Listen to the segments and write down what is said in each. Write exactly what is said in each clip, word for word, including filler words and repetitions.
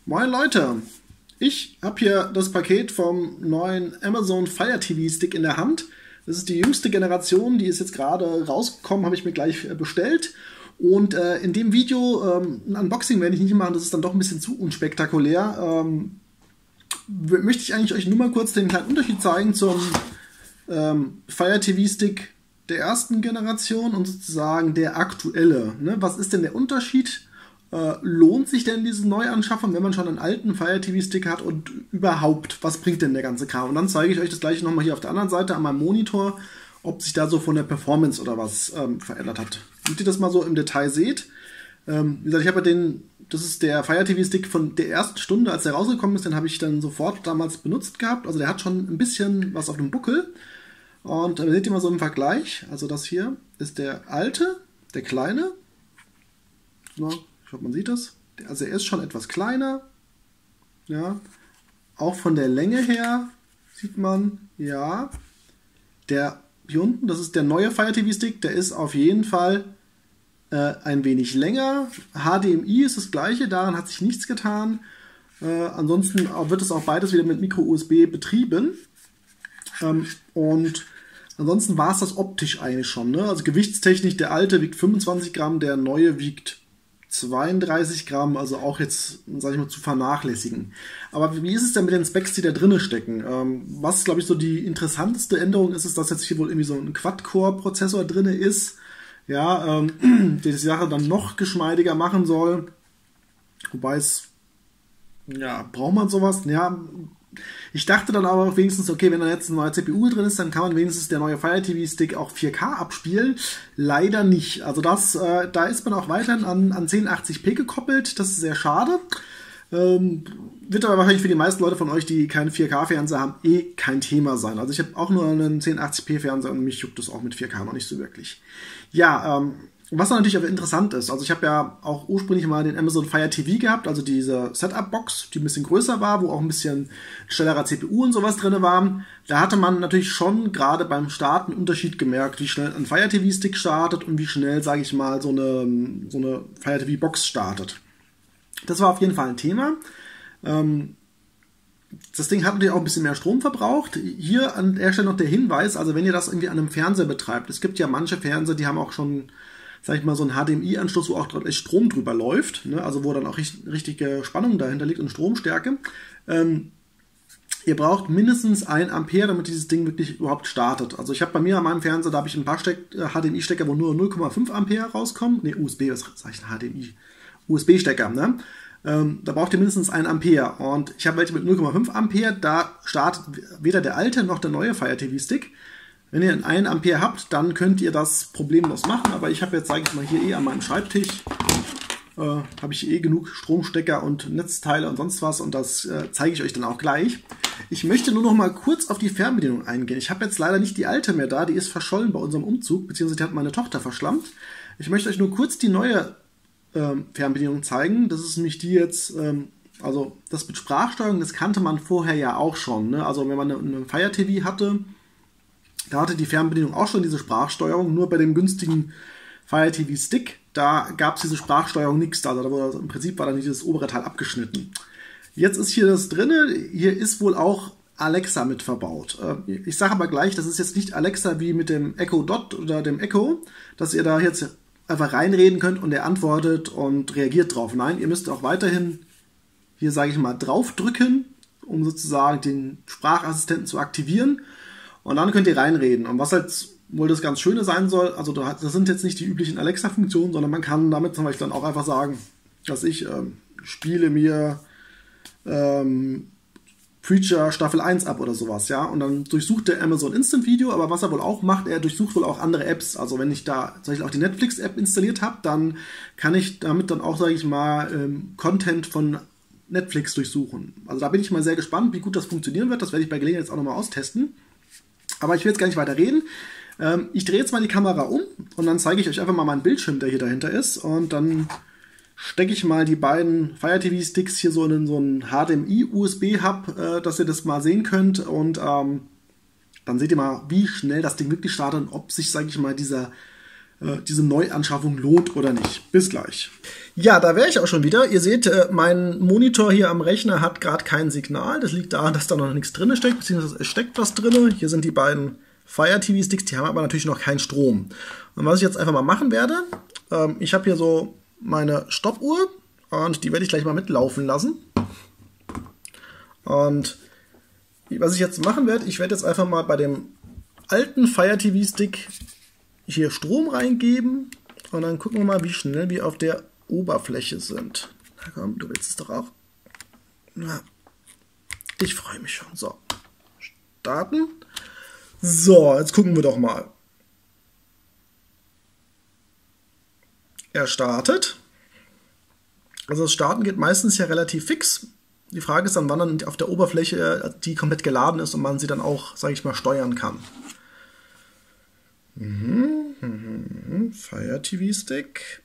Moin Leute, ich habe hier das Paket vom neuen Amazon Fire T V Stick in der Hand. Das ist die jüngste Generation, die ist jetzt gerade rausgekommen, habe ich mir gleich bestellt. Und äh, in dem Video, ähm, ein Unboxing werde ich nicht machen, das ist dann doch ein bisschen zu unspektakulär. Ähm, möchte ich eigentlich euch nur mal kurz den kleinen Unterschied zeigen zum ähm, Fire T V Stick der ersten Generation und sozusagen der aktuelle. Ne? Was ist denn der Unterschied? Äh, lohnt sich denn diese Neuanschaffung, wenn man schon einen alten Fire T V Stick hat, und überhaupt, was bringt denn der ganze Kram? Und dann zeige ich euch das gleiche nochmal hier auf der anderen Seite an meinem Monitor, ob sich da so von der Performance oder was ähm, verändert hat. Damit ihr das mal so im Detail seht. Ähm, wie gesagt, ich habe ja den, das ist der Fire T V Stick von der ersten Stunde, als der rausgekommen ist, den habe ich dann sofort damals benutzt gehabt. Also der hat schon ein bisschen was auf dem Buckel. Und äh, seht ihr mal so im Vergleich. Also das hier ist der alte, der kleine. So, ich hoffe, man sieht das. Also er ist schon etwas kleiner. Ja. Auch von der Länge her sieht man, ja, der hier unten, das ist der neue Fire T V Stick, der ist auf jeden Fall äh, ein wenig länger. H D M I ist das gleiche, daran hat sich nichts getan. Äh, ansonsten wird es auch beides wieder mit Micro U S B betrieben. Ähm, und ansonsten war es das optisch eigentlich schon. Ne? Also gewichtstechnisch, der alte wiegt fünfundzwanzig Gramm, der neue wiegt zweiunddreißig Gramm, also auch jetzt, sage ich mal, zu vernachlässigen. Aber wie ist es denn mit den Specs, die da drinnen stecken? Ähm, was, glaube ich, so die interessanteste Änderung ist, ist, dass jetzt hier wohl irgendwie so ein Quad-Core-Prozessor drin ist, ja, ähm, der die Sache dann noch geschmeidiger machen soll. Wobei es, ja, braucht man sowas? Ja, ich dachte dann aber auch wenigstens, okay, wenn da jetzt eine neue C P U drin ist, dann kann man wenigstens der neue Fire T V Stick auch vier K abspielen. Leider nicht. Also das, äh, da ist man auch weiterhin an, an zehn achtzig p gekoppelt. Das ist sehr schade. Ähm, wird aber wahrscheinlich für die meisten Leute von euch, die keinen vier K-Fernseher haben, eh kein Thema sein. Also ich habe auch nur einen zehn achtzig p Fernseher und mich juckt das auch mit vier K noch nicht so wirklich. Ja, ähm, was dann natürlich aber interessant ist, also ich habe ja auch ursprünglich mal den Amazon Fire T V gehabt, also diese Setup-Box, die ein bisschen größer war, wo auch ein bisschen schnellerer C P U und sowas drin war. Da hatte man natürlich schon gerade beim Starten einen Unterschied gemerkt, wie schnell ein Fire T V Stick startet und wie schnell, sage ich mal, so eine, so eine Fire T V Box startet. Das war auf jeden Fall ein Thema. Ähm, Das Ding hat natürlich auch ein bisschen mehr Strom verbraucht. Hier an der Stelle noch der Hinweis, also wenn ihr das irgendwie an einem Fernseher betreibt, es gibt ja manche Fernseher, die haben auch schon, sag ich mal, so einen H D M I-Anschluss, wo auch Strom drüber läuft, ne? Also wo dann auch richtig, richtige Spannung dahinter liegt und Stromstärke. Ähm, ihr braucht mindestens ein Ampere, damit dieses Ding wirklich überhaupt startet. Also ich habe bei mir an meinem Fernseher, da habe ich ein paar Steck, äh, H D M I-Stecker, wo nur null Komma fünf Ampere rauskommen. Ne, U S B, was sag ich denn, H D M I? U S B-Stecker, ne? Ähm, da braucht ihr mindestens ein Ampere. Und ich habe welche mit null Komma fünf Ampere, da startet weder der alte noch der neue Fire T V Stick. Wenn ihr einen Ampere habt, dann könnt ihr das problemlos machen. Aber ich habe jetzt, sage ich mal, hier eh an meinem Schreibtisch, äh, habe ich eh genug Stromstecker und Netzteile und sonst was. Und das äh, zeige ich euch dann auch gleich. Ich möchte nur noch mal kurz auf die Fernbedienung eingehen. Ich habe jetzt leider nicht die alte mehr da. Die ist verschollen bei unserem Umzug, beziehungsweise die hat meine Tochter verschlammt. Ich möchte euch nur kurz die neue ähm, Fernbedienung zeigen. Das ist nämlich die jetzt... Ähm, Also das mit Sprachsteuerung, das kannte man vorher ja auch schon. Ne? Also wenn man eine, eine Fire T V hatte, da hatte die Fernbedienung auch schon diese Sprachsteuerung. Nur bei dem günstigen Fire T V Stick, da gab es diese Sprachsteuerung nichts. Also da wurde, im Prinzip war dann dieses obere Teil abgeschnitten. Jetzt ist hier das drinne. Hier ist wohl auch Alexa mit verbaut. Ich sage aber gleich, das ist jetzt nicht Alexa wie mit dem Echo Dot oder dem Echo, dass ihr da jetzt einfach reinreden könnt und er antwortet und reagiert drauf. Nein, ihr müsst auch weiterhin hier, sage ich mal, draufdrücken, um sozusagen den Sprachassistenten zu aktivieren. Und dann könnt ihr reinreden. Und was halt wohl das ganz Schöne sein soll, also das sind jetzt nicht die üblichen Alexa-Funktionen, sondern man kann damit zum Beispiel dann auch einfach sagen, dass ich ähm, spiele mir ähm, Preacher Staffel eins ab oder sowas, ja. Und dann durchsucht der Amazon Instant Video, aber was er wohl auch macht, er durchsucht wohl auch andere Apps. Also wenn ich da zum Beispiel auch die Netflix-App installiert habe, dann kann ich damit dann auch, sage ich mal, ähm, Content von Netflix durchsuchen. Also da bin ich mal sehr gespannt, wie gut das funktionieren wird. Das werde ich bei Gelegenheit jetzt auch nochmal austesten. Aber ich will jetzt gar nicht weiter reden. Ähm, ich drehe jetzt mal die Kamera um und dann zeige ich euch einfach mal meinen Bildschirm, der hier dahinter ist. Und dann stecke ich mal die beiden Fire T V Sticks hier so in so einen H D M I-U S B-Hub, äh, dass ihr das mal sehen könnt. Und ähm, dann seht ihr mal, wie schnell das Ding wirklich startet und ob sich, sage ich mal, dieser äh, diese Neuanschaffung lohnt oder nicht. Bis gleich. Ja, da wäre ich auch schon wieder. Ihr seht, äh, mein Monitor hier am Rechner hat gerade kein Signal. Das liegt daran, dass da noch nichts drin steckt, beziehungsweise es steckt was drin. Hier sind die beiden Fire T V-Sticks, die haben aber natürlich noch keinen Strom. Und was ich jetzt einfach mal machen werde, ähm, ich habe hier so meine Stoppuhr und die werde ich gleich mal mitlaufen lassen. Und was ich jetzt machen werde, ich werde jetzt einfach mal bei dem alten Fire T V-Stick hier Strom reingeben und dann gucken wir mal, wie schnell wir auf der Oberfläche sind. Na komm, du willst es doch auch. Ja. Ich freue mich schon. So, starten. So, jetzt gucken wir doch mal. Er startet. Also das Starten geht meistens ja relativ fix. Die Frage ist dann, wann dann auf der Oberfläche die komplett geladen ist und man sie dann auch, sage ich mal, steuern kann. Mhm, mhm, Fire T V-Stick.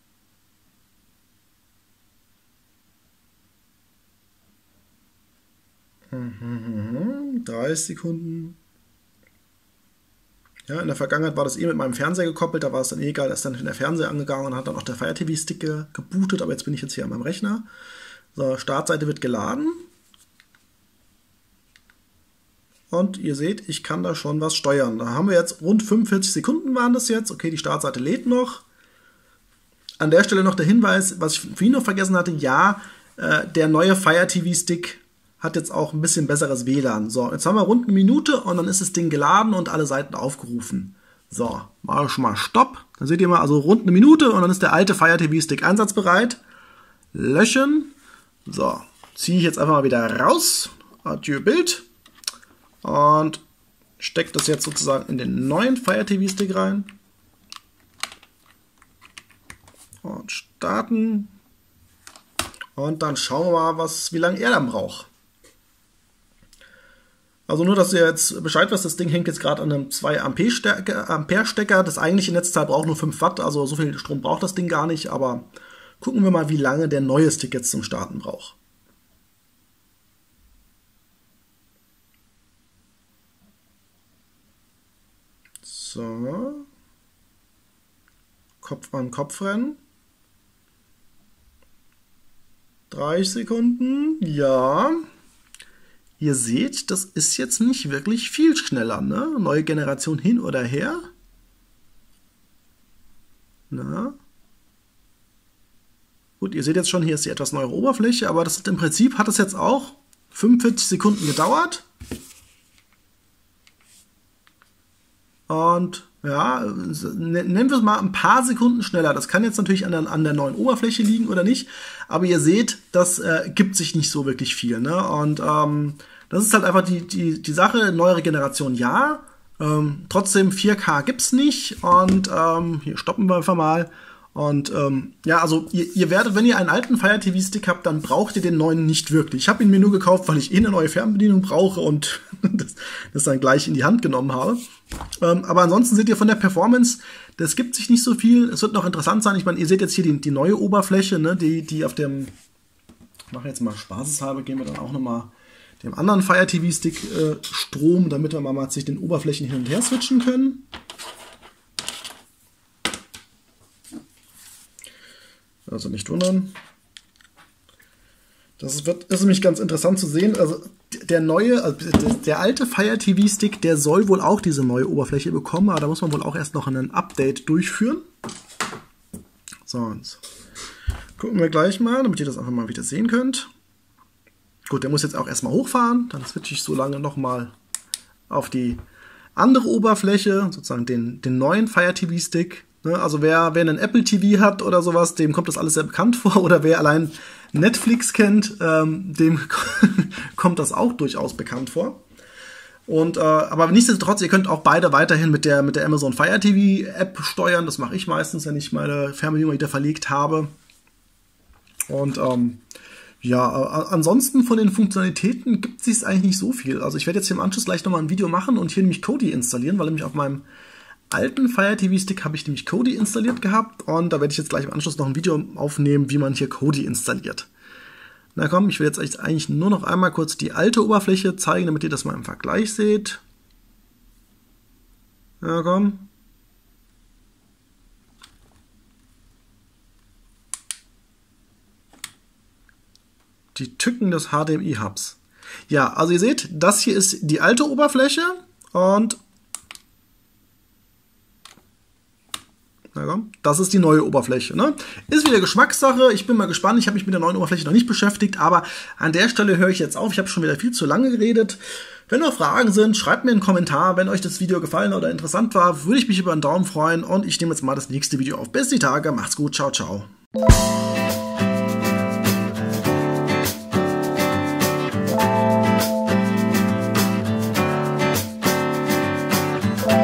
Mhm, dreißig Sekunden. Ja, in der Vergangenheit war das eh mit meinem Fernseher gekoppelt, da war es dann eh egal, da ist dann der Fernseher angegangen und hat dann auch der Fire T V-Stick ge gebootet, aber jetzt bin ich jetzt hier an meinem Rechner. So, Startseite wird geladen. Und ihr seht, ich kann da schon was steuern. Da haben wir jetzt rund fünfundvierzig Sekunden waren das jetzt. Okay, die Startseite lädt noch. An der Stelle noch der Hinweis, was ich vorhin noch vergessen hatte, ja, äh, der neue Fire T V-Stick hat jetzt auch ein bisschen besseres W L A N. So, jetzt haben wir rund eine Minute und dann ist das Ding geladen und alle Seiten aufgerufen. So, mache ich mal Stopp. Dann seht ihr mal, also rund eine Minute und dann ist der alte Fire T V-Stick einsatzbereit. Löschen. So, ziehe ich jetzt einfach mal wieder raus. Adieu Bild. Und stecke das jetzt sozusagen in den neuen Fire T V-Stick rein. Und starten. Und dann schauen wir mal, was, wie lange er dann braucht. Also nur, dass ihr jetzt Bescheid wisst, das Ding hängt jetzt gerade an einem zwei Ampere Stecker. Das eigentliche Netzteil braucht nur fünf Watt, also so viel Strom braucht das Ding gar nicht. Aber gucken wir mal, wie lange der neue Stick jetzt zum Starten braucht. So. Kopf an Kopf rennen. dreißig Sekunden. Ja. Ihr seht, das ist jetzt nicht wirklich viel schneller, ne? Neue Generation hin oder her. Na. Gut, ihr seht jetzt schon, hier ist die etwas neuere Oberfläche, aber das ist, im Prinzip hat das jetzt auch fünfundvierzig Sekunden gedauert. Und ja, nennen wir es mal ein paar Sekunden schneller. Das kann jetzt natürlich an der, an der neuen Oberfläche liegen oder nicht. Aber ihr seht, das äh, gibt sich nicht so wirklich viel. Ne? Und ähm, das ist halt einfach die, die, die Sache. Neuere Generation ja. Ähm, trotzdem vier K gibt es nicht. Und ähm, hier stoppen wir einfach mal. Und ähm, ja, also ihr, ihr werdet, wenn ihr einen alten Fire T V-Stick habt, dann braucht ihr den neuen nicht wirklich. Ich habe ihn mir nur gekauft, weil ich eh eine neue Fernbedienung brauche und das, das dann gleich in die Hand genommen habe. Ähm, aber ansonsten seht ihr von der Performance, das gibt sich nicht so viel. Es wird noch interessant sein. Ich meine, ihr seht jetzt hier die, die neue Oberfläche, ne, die, die auf dem, ich mache jetzt mal spaßeshalber, gehen wir dann auch nochmal dem anderen Fire T V-Stick äh, Strom, damit wir mal sich den Oberflächen hin und her switchen können. Also nicht wundern. Das wird, ist nämlich ganz interessant zu sehen. Also der neue, also der alte Fire T V-Stick, der soll wohl auch diese neue Oberfläche bekommen, aber da muss man wohl auch erst noch ein Update durchführen. So, jetzt gucken wir gleich mal, damit ihr das einfach mal wieder sehen könnt. Gut, der muss jetzt auch erstmal hochfahren. Dann switche ich so lange nochmal auf die andere Oberfläche, sozusagen den, den neuen Fire T V-Stick. Also wer, wer einen Apple T V hat oder sowas, dem kommt das alles sehr bekannt vor. Oder wer allein Netflix kennt, ähm, dem kommt das auch durchaus bekannt vor. Und, äh, aber nichtsdestotrotz, ihr könnt auch beide weiterhin mit der, mit der Amazon Fire T V App steuern. Das mache ich meistens, wenn ich meine Fernbedienung wieder verlegt habe. Und ähm, ja, ansonsten von den Funktionalitäten gibt es sich eigentlich nicht so viel. Also ich werde jetzt hier im Anschluss gleich nochmal ein Video machen und hier nämlich Kodi installieren, weil nämlich auf meinem alten Fire T V-Stick habe ich nämlich Kodi installiert gehabt und da werde ich jetzt gleich im Anschluss noch ein Video aufnehmen, wie man hier Kodi installiert. Na komm, ich will jetzt eigentlich nur noch einmal kurz die alte Oberfläche zeigen, damit ihr das mal im Vergleich seht. Na komm. Die Tücken des H D M I-Hubs. Ja, also ihr seht, das hier ist die alte Oberfläche und das ist die neue Oberfläche. Ne? Ist wieder Geschmackssache. Ich bin mal gespannt. Ich habe mich mit der neuen Oberfläche noch nicht beschäftigt, aber an der Stelle höre ich jetzt auf. Ich habe schon wieder viel zu lange geredet. Wenn noch Fragen sind, schreibt mir einen Kommentar. Wenn euch das Video gefallen oder interessant war, würde ich mich über einen Daumen freuen und ich nehme jetzt mal das nächste Video auf. Bis die Tage. Macht's gut. Ciao, ciao.